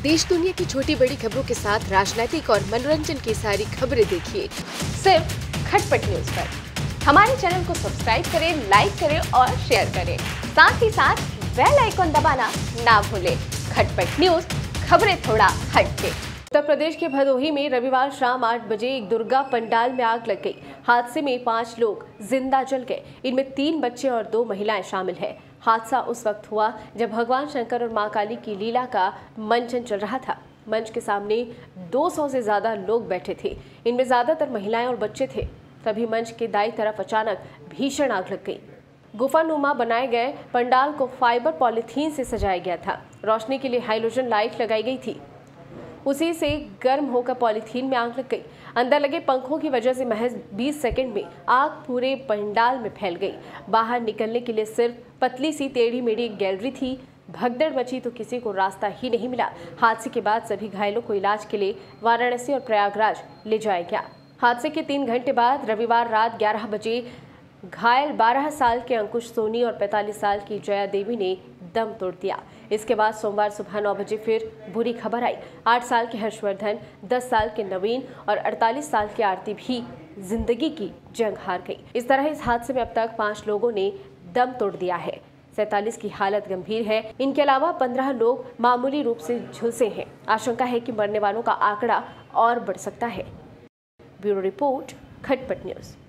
देश दुनिया की छोटी बड़ी खबरों के साथ राजनीतिक और मनोरंजन की सारी खबरें देखिए सिर्फ खटपट न्यूज पर। हमारे चैनल को सब्सक्राइब करें, लाइक करें और शेयर करें। साथ ही साथ बेल आइकन दबाना ना भूलें। खटपट न्यूज, खबरें थोड़ा हटके। उत्तर प्रदेश के भदोही में रविवार शाम 8 बजे एक दुर्गा पंडाल में आग लग गई। हादसे में 5 लोग जिंदा जल गए। इनमें 3 बच्चे और 2 महिलाएं शामिल हैं। हादसा उस वक्त हुआ जब भगवान शंकर और मां काली की लीला का मंचन चल रहा था। मंच के सामने 200 से ज्यादा लोग बैठे थे। इनमें ज्यादातर महिलाएं और बच्चे थे। तभी मंच के दाईं तरफ अचानक भीषण आग लग गई। गुफानुमा बनाए गए पंडाल को फाइबर पॉलीथीन से सजाया गया था। रोशनी के लिए हाइलोजन लाइट लगाई गई थी। उसी से गर्म होकर पॉलीथीन में आग लग गई। अंदर लगे पंखों की वजह से महज 20 सेकंड में आग पूरे पंडाल में फैल गई। बाहर निकलने के लिए सिर्फ पतली सी टेढ़ी मेढ़ी गैलरी थी। भगदड़ मची तो किसी को रास्ता ही नहीं मिला। हादसे के बाद सभी घायलों को इलाज के लिए वाराणसी और प्रयागराज ले जाया गया। हादसे के 3 घंटे बाद रविवार रात 11 बजे घायल 12 साल के अंकुश सोनी और 45 साल की जया देवी ने दम तोड़ दिया। इसके बाद सोमवार सुबह 9 बजे फिर बुरी खबर आई। 8 साल के हर्षवर्धन, 10 साल के नवीन और 48 साल की आरती भी जिंदगी की जंग हार गई। इस तरह इस हादसे में अब तक 5 लोगों ने दम तोड़ दिया है। 47 की हालत गंभीर है। इनके अलावा 15 लोग मामूली रूप से झुलसे हैं। आशंका है कि मरने वालों का आंकड़ा और बढ़ सकता है। Bureau report, Khatpat news.